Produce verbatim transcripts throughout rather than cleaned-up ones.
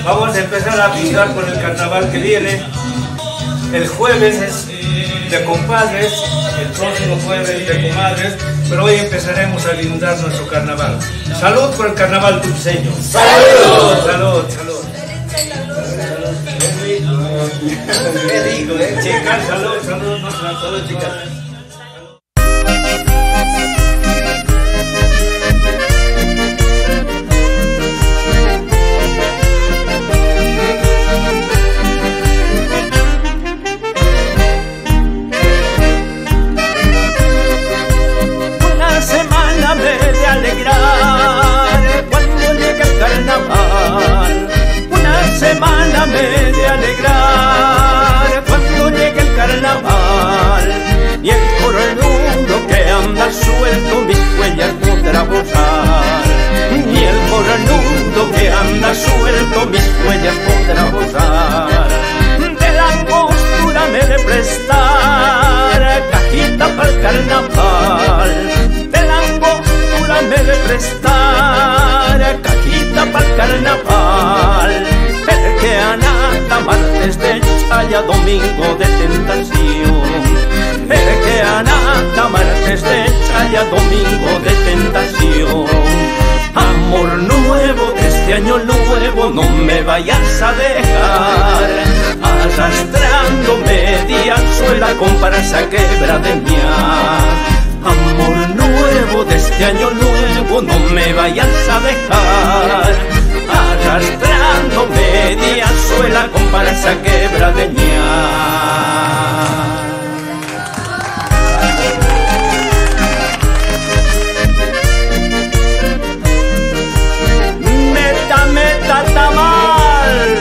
Vamos a empezar a pintar con el carnaval que viene. El jueves es de compadres, el próximo jueves de comadres, pero hoy empezaremos a lindar nuestro carnaval. Salud por el carnaval dulceño. ¡Salud! Salud, salud. ¿Qué digo, eh? Chicas, salud, salud, no, salud, chicas. Una semana me he de alegrar cuando llegue el carnaval. Una semana me he de alegrar cuando llegue el carnaval. Y el cornudo que anda suelto mis huellas podrá gozar. Y el cornudo que anda suelto mis huellas podrá gozar. De la angostura me he de prestar cajita para el carnaval. De la angostura me he de prestar cajita para el carnaval. El que anata martes de chaya, domingo de tentación. El que anata martes de chaya, domingo de tentación. Amor nuevo, este año nuevo no me vayas a dejar arrastrando media suela con parasa quebra de mía. Amor nuevo de este año nuevo no me vayas a dejar arrastrando media suela con parasa quebra de mía. Meta, meta, tamal.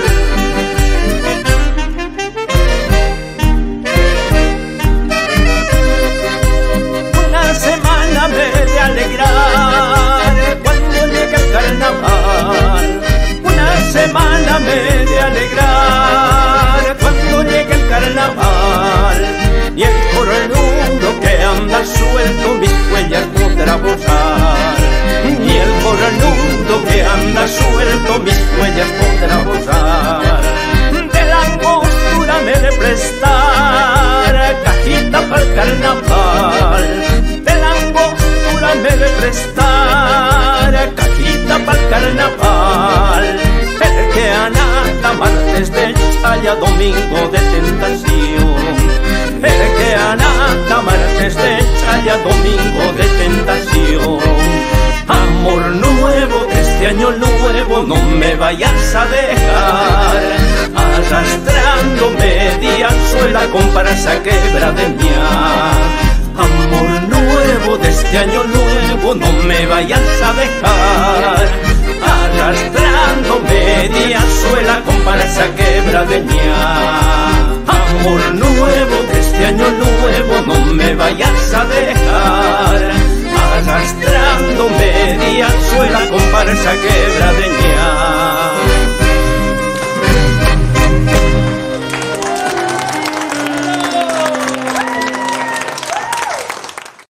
Una semana me he de alegrar cuando llegue el carnaval. Una semana me he de alegrar cuando llegue el carnaval. Y el cornudo que anda suelto mis huellas podrá gozar. Y el cornudo que anda suelto mis huellas podrá gozar. De la angostura me he de prestar cajita para el carnaval. De la angostura me he de prestar cajita para el carnaval. El que anata martes de chaya, domingo de tentación. El que anata martes de chaya, domingo de tentación. Amor nuevo, este año nuevo no me vayas a dejar arrastrando media suela con parasa quebra de mía. Amor nuevo de este año nuevo no me vayas a dejar arrastrando media suela con parasa quebra de mía. Amor nuevo de este año nuevo no me vayas a dejar arrastrando media suela con parasa quebra de